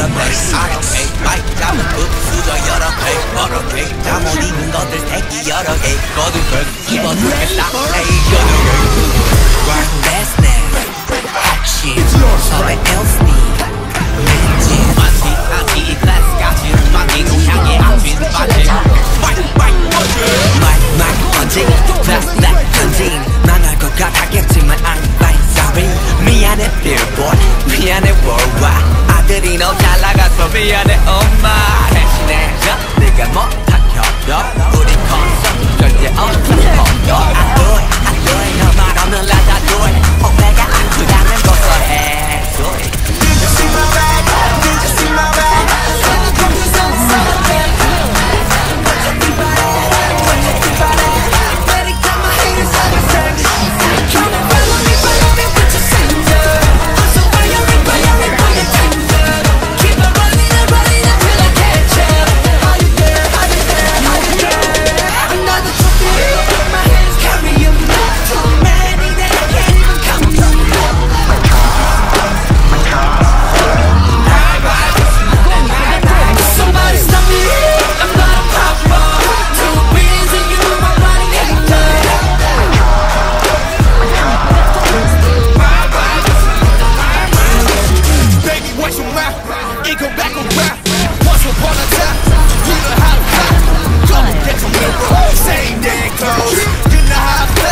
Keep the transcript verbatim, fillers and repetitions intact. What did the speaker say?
여러 배 여러 배 마이크 잡은 흡수저 여러 배 여러 개 잠옷 입은 것들 새끼 여러 개 거두걸 입어두겠다 에이 여러 개 That's now 핵심 서로의 else need 맨진 마치 아기 클래스까지 막이고 향해 앞진 바지 마이크 마이크 번진 That's that 전진 망할 것 같았겠지만 I'm fine sorry 미안해 billboard 미안해 worldwide 아들이 너무 잘 나가서 미안해 엄마 대신해줘 네가 못한 협력 우리 콘서트 절대 없는 폭력 I do it I do it 너만 없는 라자 do it 오메가 아프다는 고소해 do it Did you see my bag? Did you see my bag? Put your feet on it, put your feet on it Better get my haters out of sight Come and follow me, follow me with your center I'm so violent, violent, violent tender Keep on running and running until I catch up Are you there? Are you there? Are you there? Another trophy, in my hands carry you Too many that I can't even count Somebody stop me, I'm not a problem Two billions and you, I'm running hater Baby, watch your mouth, it go back around Once upon a time, you know how to cop Go get your mirror, same day clothes You know how to